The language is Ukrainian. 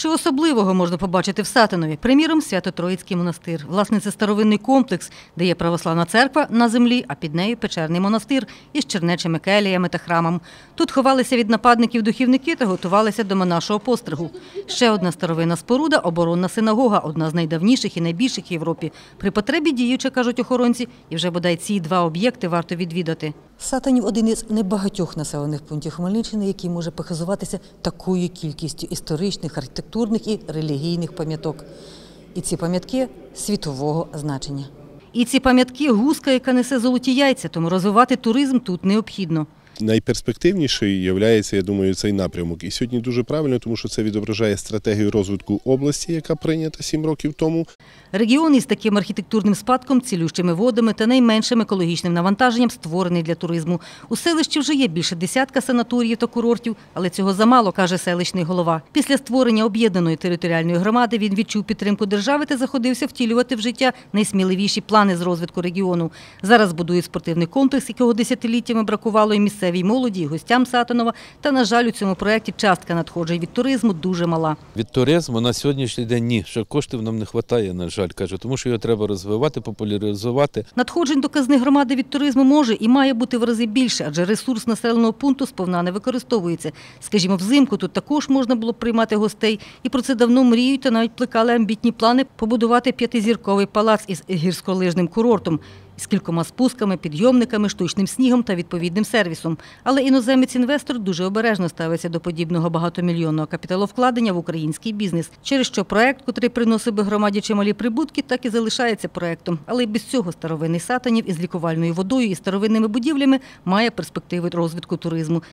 Що особливого можна побачити в Сатинові? Приміром, Свято-Троїцький монастир. Власне, це старовинний комплекс, де є православна церква на землі, а під нею печерний монастир із чернечими келіями та храмом. Тут ховалися від нападників духівники та готувалися до монашого постригу. Ще одна старовинна споруда – оборонна синагога, одна з найдавніших і найбільших в Європі. При потребі діюча, кажуть охоронці, і вже бодай ці два об'єкти варто відвідати. Сатанів – один із небагатьох населених пунктів Хмельниччини, який може похизуватися такою кількістю історичних, архітектурних і релігійних пам'яток. І ці пам'ятки світового значення. І ці пам'ятки – гуска, яка несе золоті яйця, тому розвивати туризм тут необхідно. Найперспективніший є, я думаю, цей напрямок. І сьогодні дуже правильно, тому що це відображає стратегію розвитку області, яка прийнята 7 років тому. Регіон із таким архітектурним спадком, цілющими водами та найменшим екологічним навантаженням створений для туризму. У селищі вже є більше десятка санаторіїв та курортів, але цього замало, каже селищний голова. Після створення об'єднаної територіальної громади він відчув підтримку держави та заходився втілювати в життя найсміливіші плани з розвитку регіону. Зараз будують спортивний комплекс, якого десятиліттями бракувало і місцевій молоді, і гостям Сатинова. Та, на жаль, у цьому проєкті частка надходжень від туризму дуже мала. Від туризму на сьогоднішній день ні, що коштів нам не вистачає, на жаль, кажу, тому що його треба розвивати, популяризувати. Надходжень до казни громади від туризму може і має бути в рази більше, адже ресурс населеного пункту сповна не використовується. Скажімо, взимку тут також можна було б приймати гостей, і про це давно мріють та навіть плекали амбітні плани побудувати 5-зірковий палац із гірськолижним курортом, з кількома спусками, підйомниками, штучним снігом та відповідним сервісом. Але іноземець-інвестор дуже обережно ставиться до подібного багатомільйонного капіталовкладення в український бізнес, через що проект, котрий приносив би громаді чималі прибутки, так і залишається проектом. Але й без цього старовинний Сатанів із лікувальною водою і старовинними будівлями має перспективи розвитку туризму.